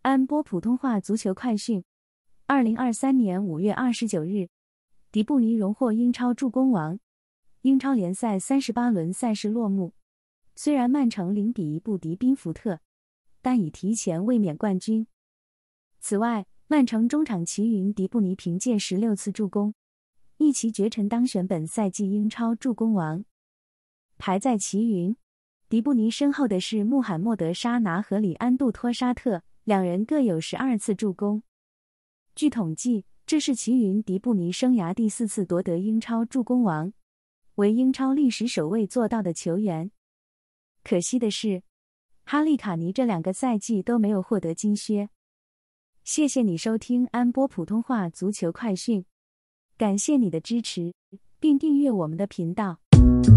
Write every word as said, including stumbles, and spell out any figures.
安波普通话足球快讯，二零二三年五月二十九日，迪布尼荣获英超助攻王。英超联赛三十八轮赛事落幕，虽然曼城零比一不敌宾福特，但已提前卫冕冠军。此外，曼城中场奇云迪布尼凭借十六次助攻，一骑绝尘当选本赛季英超助攻王。排在奇云、迪布尼身后的是穆罕默德·沙拿和里安杜托·沙特，两人各有十二次助攻。据统计，这是奇云迪布尼生涯第四次夺得英超助攻王，为英超历史首位做到的球员。可惜的是，哈利卡尼这两个赛季都没有获得金靴。谢谢你收听安波普通话足球快讯，感谢你的支持，并订阅我们的频道。